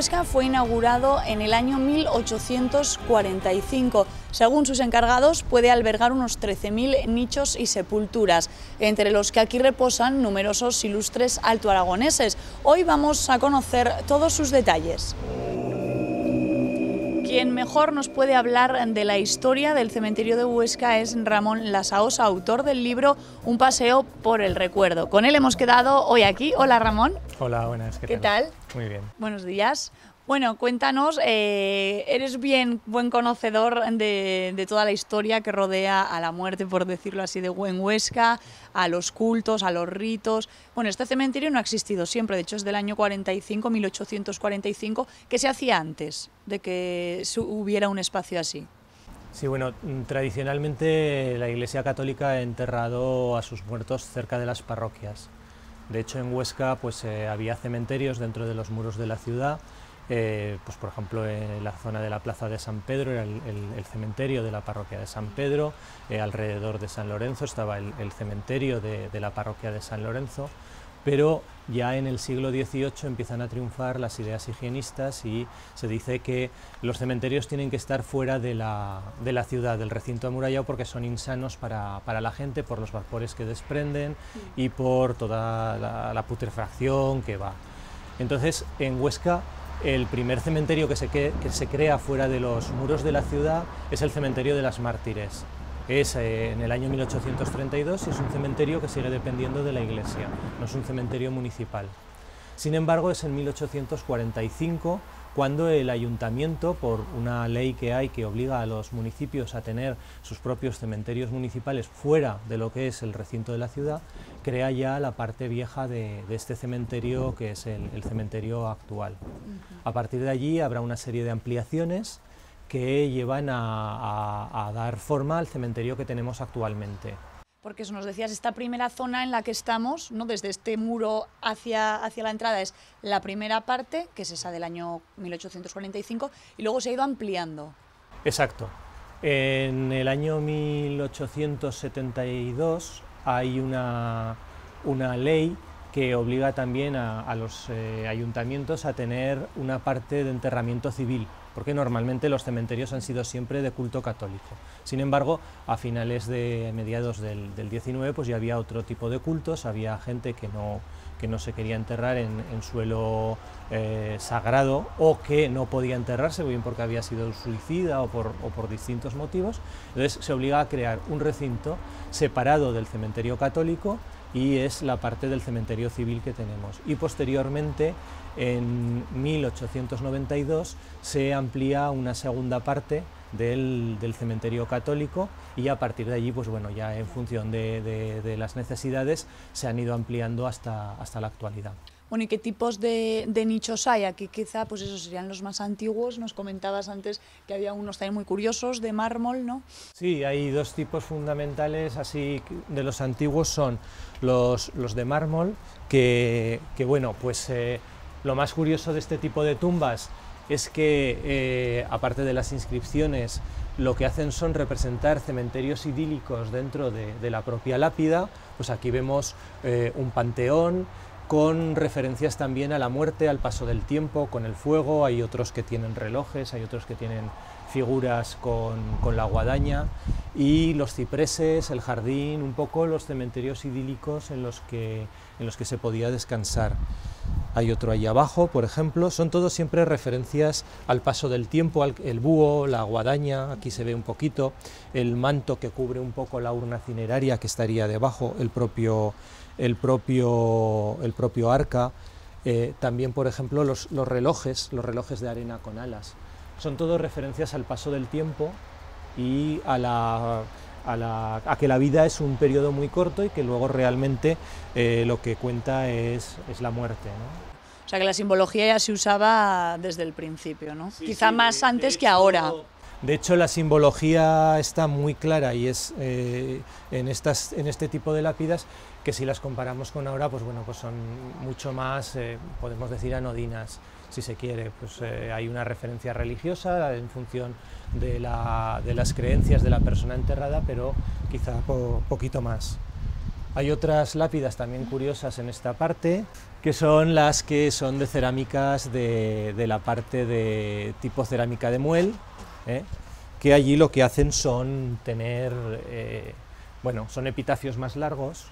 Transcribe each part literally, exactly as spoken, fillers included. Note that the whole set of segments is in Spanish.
Huesca fue inaugurado en el año mil ochocientos cuarenta y cinco. Según sus encargados, puede albergar unos trece mil nichos y sepulturas, entre los que aquí reposan numerosos ilustres altoaragoneses. Hoy vamos a conocer todos sus detalles. Quien mejor nos puede hablar de la historia del cementerio de Huesca es Ramón Lasaosa, autor del libro Un paseo por el recuerdo. Con él hemos quedado hoy aquí. Hola, Ramón. Hola, buenas. ¿Qué, ¿Qué tal? tal? Muy bien. Buenos días. Bueno, cuéntanos, eh, eres bien buen conocedor de, de toda la historia que rodea a la muerte, por decirlo así, de en Huesca, a los cultos, a los ritos. Bueno, este cementerio no ha existido siempre, de hecho es del año cuarenta y cinco, mil ochocientos cuarenta y cinco. ¿Qué se hacía antes de que hubiera un espacio así? Sí, bueno, tradicionalmente la Iglesia Católica ha enterrado a sus muertos cerca de las parroquias. De hecho, en Huesca pues, eh, había cementerios dentro de los muros de la ciudad. Eh, pues por ejemplo, en la zona de la Plaza de San Pedro era el, el, el cementerio de la parroquia de San Pedro, eh, alrededor de San Lorenzo estaba el, el cementerio de, de la parroquia de San Lorenzo, pero ya en el siglo dieciocho empiezan a triunfar las ideas higienistas y se dice que los cementerios tienen que estar fuera de la, de la ciudad, del recinto amurallado, porque son insanos para, para la gente, por los vapores que desprenden y por toda la, la putrefacción que va. Entonces, en Huesca, el primer cementerio que se, que, que se crea fuera de los muros de la ciudad es el cementerio de las Mártires. Es eh, en el año mil ochocientos treinta y dos y es un cementerio que sigue dependiendo de la iglesia, no es un cementerio municipal. Sin embargo, es en mil ochocientos cuarenta y cinco cuando el ayuntamiento, por una ley que hay que obliga a los municipios a tener sus propios cementerios municipales fuera de lo que es el recinto de la ciudad, crea ya la parte vieja de, de este cementerio, que es el, el cementerio actual. Uh-huh. A partir de allí habrá una serie de ampliaciones que llevan a, a, a dar forma al cementerio que tenemos actualmente. Porque eso nos decías, esta primera zona en la que estamos, ¿no? Desde este muro hacia, hacia la entrada, es la primera parte, que es esa del año mil ochocientos cuarenta y cinco, y luego se ha ido ampliando. Exacto. En el año mil ochocientos setenta y dos hay una, una ley que obliga también a, a los eh, ayuntamientos a tener una parte de enterramiento civil, porque normalmente los cementerios han sido siempre de culto católico. Sin embargo, a finales de mediados del, del diecinueve pues ya había otro tipo de cultos, había gente que no, que no se quería enterrar en, en suelo eh, sagrado, o que no podía enterrarse, bien porque había sido suicida o por, o por distintos motivos. Entonces se obliga a crear un recinto separado del cementerio católico, y es la parte del cementerio civil que tenemos. Y posteriormente, en mil ochocientos noventa y dos, se amplía una segunda parte del, del cementerio católico, y a partir de allí, pues bueno, ya en función de, de, de las necesidades, se han ido ampliando hasta, hasta la actualidad. Bueno, ¿y qué tipos de, de nichos hay? Aquí quizá, pues esos serían los más antiguos. Nos comentabas antes que había unos también muy curiosos, de mármol, ¿no? Sí, hay dos tipos fundamentales, así de los antiguos son los, los de mármol, que, que bueno, pues eh, lo más curioso de este tipo de tumbas es que, eh, aparte de las inscripciones, lo que hacen son representar cementerios idílicos dentro de, de la propia lápida. Pues aquí vemos eh, un panteón, con referencias también a la muerte, al paso del tiempo, con el fuego. Hay otros que tienen relojes, hay otros que tienen figuras con, con la guadaña, y los cipreses, el jardín, un poco los cementerios idílicos en los que, en los que se podía descansar. Hay otro ahí abajo, por ejemplo, son todos siempre referencias al paso del tiempo, al, el búho, la guadaña, aquí se ve un poquito, el manto que cubre un poco la urna cineraria que estaría debajo, el propio, el propio, el propio arca, eh, también, por ejemplo, los, los relojes, los relojes de arena con alas. Son todos referencias al paso del tiempo y a, la, a, la, a que la vida es un periodo muy corto y que luego realmente eh, lo que cuenta es, es la muerte, ¿no? O sea que la simbología ya se usaba desde el principio, ¿no? Sí, Quizá sí, más de, antes de que hecho, ahora. De hecho, la simbología está muy clara y es eh, en, estas, en este tipo de lápidas, que si las comparamos con ahora, pues bueno, pues son mucho más, eh, podemos decir, anodinas, si se quiere. Pues eh, hay una referencia religiosa en función de, la, de las creencias de la persona enterrada, pero quizá po, poquito más. Hay otras lápidas también curiosas en esta parte, que son las que son de cerámicas de, de la parte de tipo cerámica de Muel, ¿eh? que allí lo que hacen son tener, eh, bueno, son epitafios más largos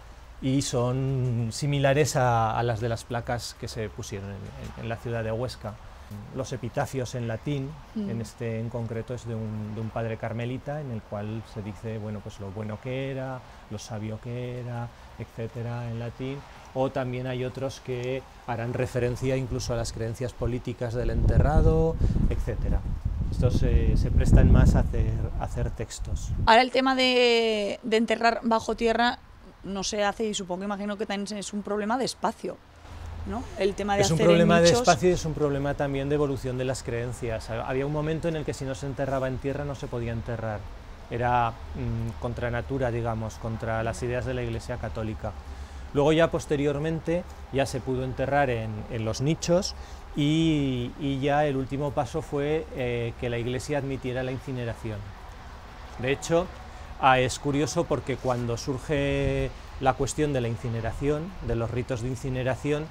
y son similares a, a las de las placas que se pusieron en, en, en la ciudad de Huesca. Los epitafios en latín, mm. en este en concreto es de un, de un padre carmelita, en el cual se dice, bueno, pues lo bueno que era, lo sabio que era, etcétera, en latín. O también hay otros que harán referencia incluso a las creencias políticas del enterrado, etcétera. Estos se, se prestan más a hacer, a hacer textos. Ahora el tema de, de enterrar bajo tierra no se hace, y supongo, imagino que también es un problema de espacio, ¿no? El tema de es un hacer problema nichos... de espacio y es un problema también de evolución de las creencias. Había un momento en el que si no se enterraba en tierra no se podía enterrar. Era mmm, contra natura, digamos, contra las ideas de la Iglesia católica. Luego ya posteriormente ya se pudo enterrar en, en los nichos y, y ya el último paso fue eh, que la Iglesia admitiera la incineración. De hecho, ah, es curioso porque cuando surge la cuestión de la incineración, de los ritos de incineración,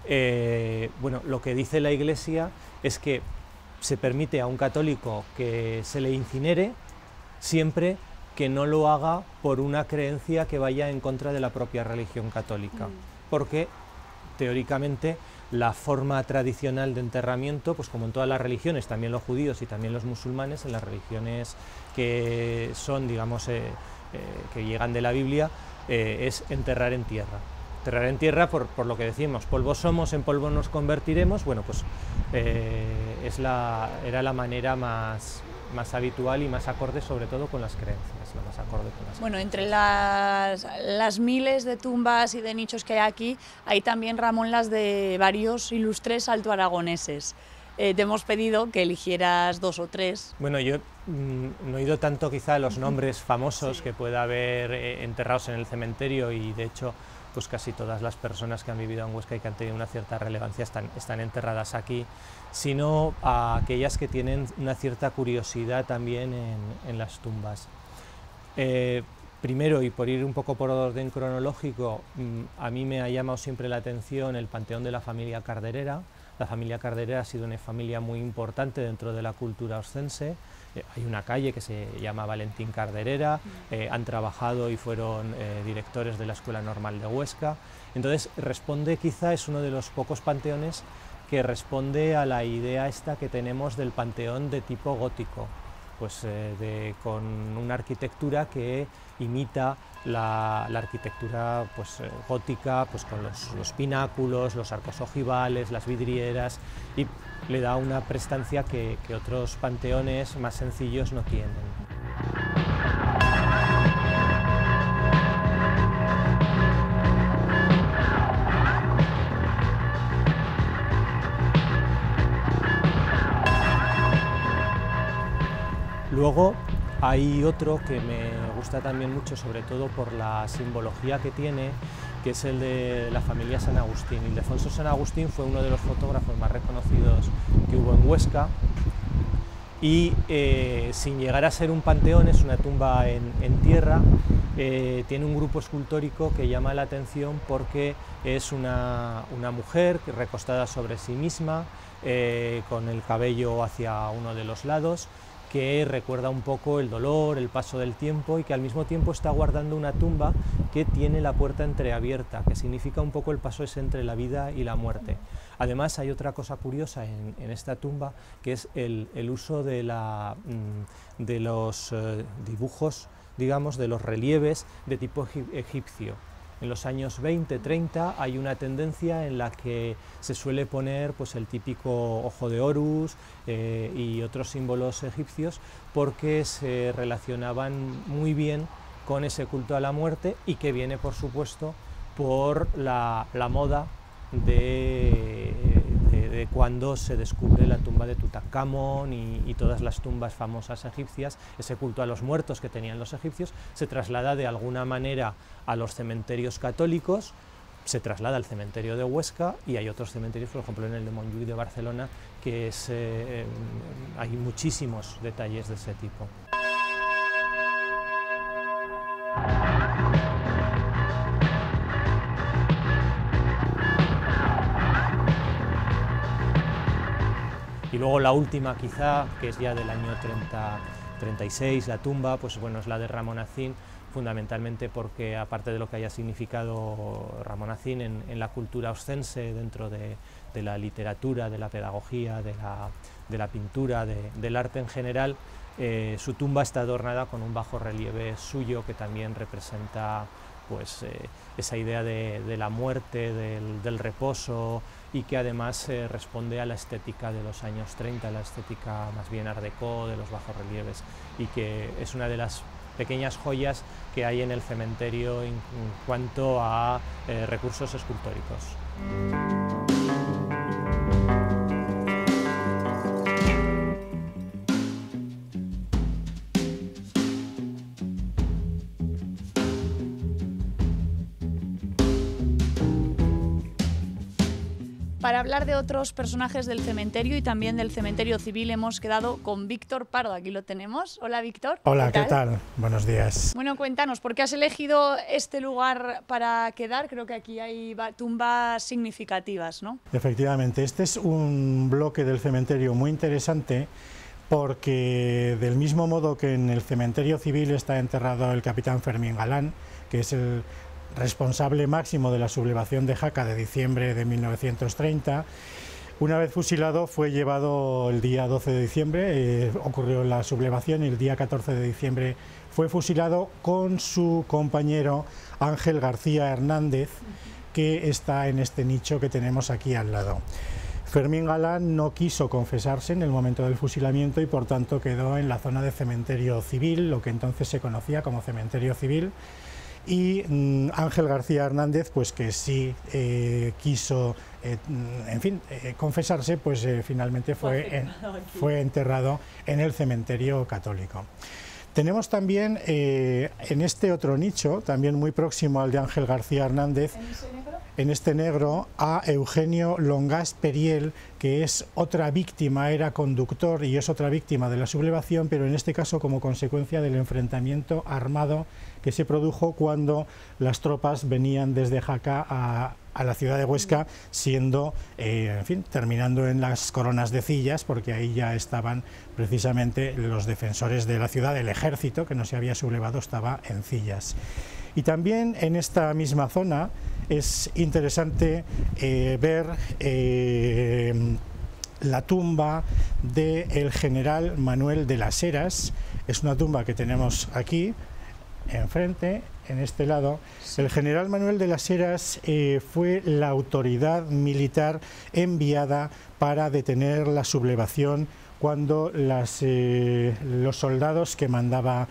eh, bueno, lo que dice la Iglesia es que se permite a un católico que se le incinere siempre que no lo haga por una creencia que vaya en contra de la propia religión católica, mm. porque teóricamente la forma tradicional de enterramiento, pues como en todas las religiones, también los judíos y también los musulmanes, en las religiones que son, digamos, eh, eh, que llegan de la Biblia, eh, es enterrar en tierra. Enterrar en tierra por, por lo que decimos, polvo somos, en polvo nos convertiremos, bueno, pues eh, es la, era la manera más, más habitual y más acorde, sobre todo con las creencias, lo más acorde con las Bueno, creencias. entre las, las miles de tumbas y de nichos que hay aquí, hay también, Ramón, las de varios ilustres altoaragoneses. Eh, te hemos pedido que eligieras dos o tres. Bueno, yo mmm, no he oído tanto quizá los nombres famosos sí. que pueda haber eh, enterrados en el cementerio, y de hecho pues casi todas las personas que han vivido en Huesca y que han tenido una cierta relevancia están, están enterradas aquí, sino a aquellas que tienen una cierta curiosidad también en, en las tumbas. Eh, primero, y por ir un poco por orden cronológico, mmm, a mí me ha llamado siempre la atención el panteón de la familia Carderera. La familia Carderera ha sido una familia muy importante dentro de la cultura oscense. Eh, hay una calle que se llama Valentín Carderera, eh, han trabajado y fueron eh, directores de la Escuela Normal de Huesca. Entonces responde, quizá es uno de los pocos panteones que responde a la idea esta que tenemos del panteón de tipo gótico, pues eh, de, con una arquitectura que imita la, la arquitectura pues, eh, gótica, pues con los, los pináculos, los arcos ojivales, las vidrieras, y le da una prestancia que, que otros panteones más sencillos no tienen. Luego hay otro que me gusta también mucho, sobre todo por la simbología que tiene, que es el de la familia San Agustín. Ildefonso San Agustín fue uno de los fotógrafos más reconocidos que hubo en Huesca, y eh, sin llegar a ser un panteón, es una tumba en, en tierra. Eh, tiene un grupo escultórico que llama la atención porque es una, una mujer recostada sobre sí misma, eh, con el cabello hacia uno de los lados, que recuerda un poco el dolor, el paso del tiempo, y que al mismo tiempo está guardando una tumba que tiene la puerta entreabierta, que significa un poco el paso ese entre la vida y la muerte. Además hay otra cosa curiosa en, en esta tumba, que es el, el uso de, la, de los eh, dibujos, digamos, de los relieves de tipo egipcio. En los años veinte, treinta hay una tendencia en la que se suele poner pues, el típico ojo de Horus eh, y otros símbolos egipcios, porque se relacionaban muy bien con ese culto a la muerte, y que viene, por supuesto, por la, la moda de, de, de cuando se descubre la tumba de Tutankamón y, y todas las tumbas famosas egipcias. Ese culto a los muertos que tenían los egipcios se traslada de alguna manera a los cementerios católicos, se traslada al cementerio de Huesca, y hay otros cementerios, por ejemplo en el de Montjuïc de Barcelona, que es, eh, hay muchísimos detalles de ese tipo. luego la última quizá, que es ya del año treinta, treinta y seis, la tumba, pues bueno, es la de Ramonacín, fundamentalmente porque, aparte de lo que haya significado Ramonacín en, en la cultura oscense, dentro de, de la literatura, de la pedagogía, de la, de la pintura, de, del arte en general, eh, su tumba está adornada con un bajo relieve suyo que también representa pues, eh, esa idea de, de la muerte, del, del reposo, y que además eh, responde a la estética de los años treinta, la estética más bien art déco de los bajos relieves, y que es una de las pequeñas joyas que hay en el cementerio en, en cuanto a eh, recursos escultóricos. Para hablar de otros personajes del cementerio y también del cementerio civil hemos quedado con Víctor Pardo. Aquí lo tenemos. Hola, Víctor. Hola, ¿qué tal? ¿qué tal? Buenos días. Bueno, cuéntanos, ¿por qué has elegido este lugar para quedar? Creo que aquí hay tumbas significativas, ¿no? Efectivamente, este es un bloque del cementerio muy interesante porque, del mismo modo que en el cementerio civil está enterrado el capitán Fermín Galán, que es el responsable máximo de la sublevación de Jaca de diciembre de mil novecientos treinta, una vez fusilado fue llevado el día doce de diciembre, eh, ocurrió la sublevación, y el día catorce de diciembre fue fusilado con su compañero Ángel García Hernández, que está en este nicho que tenemos aquí al lado. Fermín Galán no quiso confesarse en el momento del fusilamiento y por tanto quedó en la zona de cementerio civil, lo que entonces se conocía como cementerio civil. Y mmm, Ángel García Hernández, pues que sí eh, quiso, eh, en fin, eh, confesarse, pues eh, finalmente fue, en, fue enterrado en el cementerio católico. Tenemos también eh, en este otro nicho, también muy próximo al de Ángel García Hernández, ¿En ese negro? en este negro, a Eugenio Longás Periel, que es otra víctima, era conductor y es otra víctima de la sublevación, pero en este caso como consecuencia del enfrentamiento armado que se produjo cuando las tropas venían desde Jaca a, a la ciudad de Huesca, siendo, eh, en fin, terminando en las Coronas de Cillas, porque ahí ya estaban precisamente los defensores de la ciudad, el ejército que no se había sublevado estaba en Cillas. Y también en esta misma zona es interesante eh, ver eh, la tumba del general Manuel de las Heras. Es una tumba que tenemos aquí enfrente, en este lado. El general Manuel de las Heras eh, fue la autoridad militar enviada para detener la sublevación cuando las, eh, los soldados que mandaba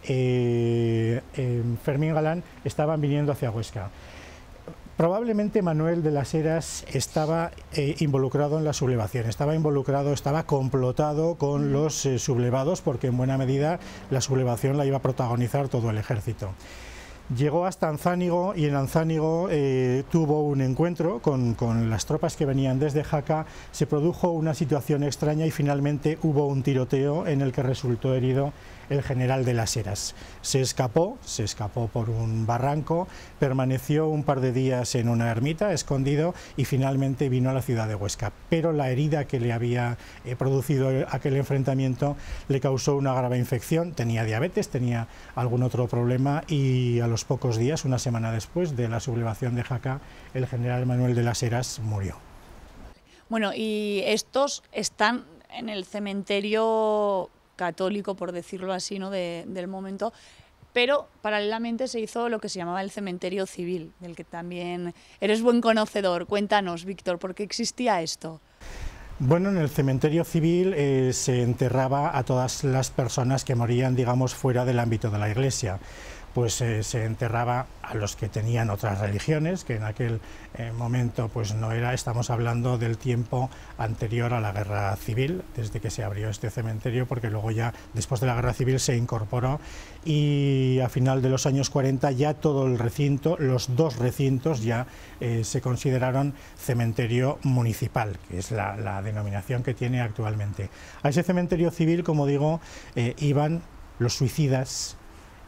eh, eh, Fermín Galán estaban viniendo hacia Huesca. Probablemente Manuel de las Heras estaba eh, involucrado en la sublevación, estaba involucrado, estaba complotado con los eh, sublevados, porque en buena medida la sublevación la iba a protagonizar todo el ejército. Llegó hasta Anzánigo y en Anzánigo eh, tuvo un encuentro con, con las tropas que venían desde Jaca, se produjo una situación extraña y finalmente hubo un tiroteo en el que resultó herido el general de las Heras. Se escapó, se escapó por un barranco, permaneció un par de días en una ermita, escondido, y finalmente vino a la ciudad de Huesca. Pero la herida que le había eh, producido aquel enfrentamiento le causó una grave infección, tenía diabetes, tenía algún otro problema, y a los pocos días, una semana después de la sublevación de Jaca, el general Manuel de las Heras murió. Bueno, y estos están en el cementerio católico, por decirlo así, ¿no? de, del momento, pero paralelamente se hizo lo que se llamaba el cementerio civil, del que también eres buen conocedor. Cuéntanos, Víctor, ¿por qué existía esto? Bueno, en el cementerio civil eh, se enterraba a todas las personas que morían, digamos, fuera del ámbito de la Iglesia. Pues eh, se enterraba a los que tenían otras religiones, que en aquel eh, momento pues no era, estamos hablando del tiempo anterior a la guerra civil, desde que se abrió este cementerio, porque luego ya después de la guerra civil se incorporó, y a final de los años cuarenta ya todo el recinto, los dos recintos ya eh, se consideraron cementerio municipal, que es la, la denominación que tiene actualmente. A ese cementerio civil, como digo, eh, iban los suicidas,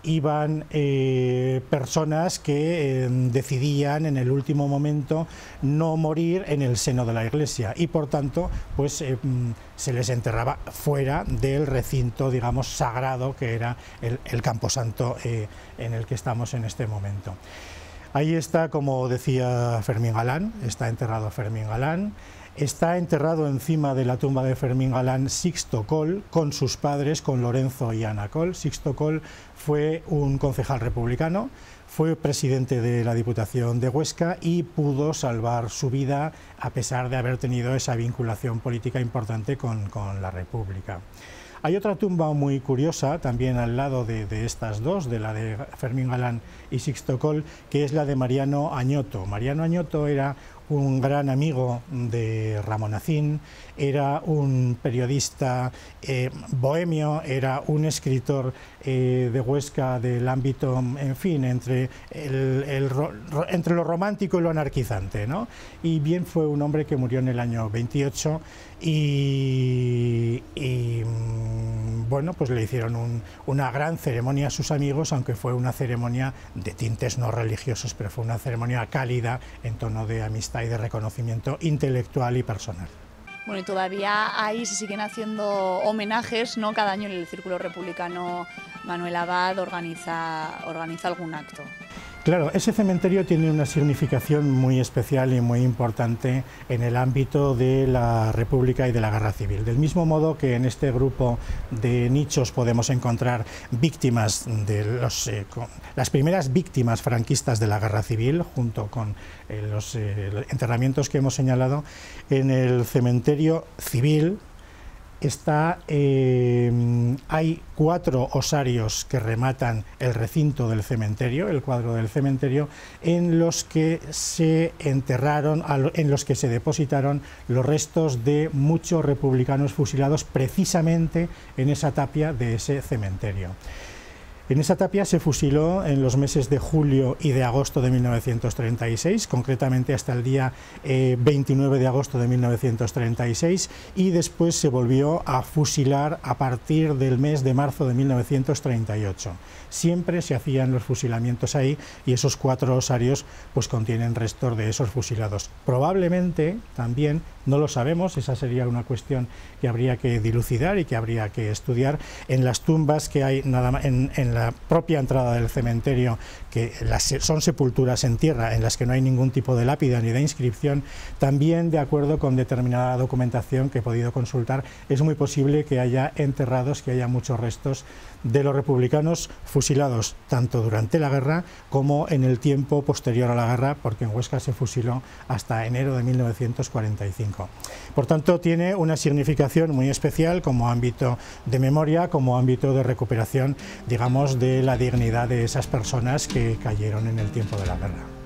iban eh, personas que eh, decidían en el último momento no morir en el seno de la iglesia y por tanto pues eh, se les enterraba fuera del recinto, digamos, sagrado que era el, el camposanto eh, en el que estamos en este momento. Ahí está, como decía Fermín Galán, está enterrado Fermín Galán. Está enterrado encima de la tumba de Fermín Galán Sixto Coll, con sus padres, con Lorenzo y Ana Coll. Sixto Coll fue un concejal republicano, fue presidente de la Diputación de Huesca y pudo salvar su vida a pesar de haber tenido esa vinculación política importante con, con la República. Hay otra tumba muy curiosa también al lado de, de estas dos, de la de Fermín Galán y Sixto Coll, que es la de Mariano Añoto. Mariano Añoto era un gran amigo de Ramón Acín, era un periodista eh, bohemio, era un escritor eh, de Huesca del ámbito, en fin, entre, el, el, entre lo romántico y lo anarquizante, ¿no? Y bien fue un hombre que murió en el año veintiocho y, y bueno, pues le hicieron un, una gran ceremonia a sus amigos, aunque fue una ceremonia de tintes no religiosos, pero fue una ceremonia cálida en tono de amistad y de reconocimiento intelectual y personal. Bueno, y todavía ahí se siguen haciendo homenajes, ¿no? Cada año el Círculo Republicano Manuel Abad organiza, organiza algún acto. Claro, ese cementerio tiene una significación muy especial y muy importante en el ámbito de la República y de la Guerra Civil. Del mismo modo que en este grupo de nichos podemos encontrar víctimas de los, eh, con, las primeras víctimas franquistas de la Guerra Civil, junto con eh, los, eh, los enterramientos que hemos señalado, en el cementerio civil está, eh, hay cuatro osarios que rematan el recinto del cementerio, el cuadro del cementerio, en los que se enterraron, en los que se depositaron los restos de muchos republicanos fusilados precisamente en esa tapia de ese cementerio. En esa tapia se fusiló en los meses de julio y de agosto de mil novecientos treinta y seis, concretamente hasta el día eh, veintinueve de agosto de mil novecientos treinta y seis, y después se volvió a fusilar a partir del mes de marzo de mil novecientos treinta y ocho. Siempre se hacían los fusilamientos ahí y esos cuatro osarios pues contienen restos de esos fusilados. Probablemente también, no lo sabemos, esa sería una cuestión que habría que dilucidar y que habría que estudiar, en las tumbas que hay nada más en, en la propia entrada del cementerio, que las, son sepulturas en tierra en las que no hay ningún tipo de lápida ni de inscripción, también de acuerdo con determinada documentación que he podido consultar, es muy posible que haya enterrados, que haya muchos restos de los republicanos fusilados tanto durante la guerra como en el tiempo posterior a la guerra, porque en Huesca se fusiló hasta enero de mil novecientos cuarenta y cinco. Por tanto, tiene una significación muy especial como ámbito de memoria, como ámbito de recuperación, digamos, de la dignidad de esas personas que cayeron en el tiempo de la guerra.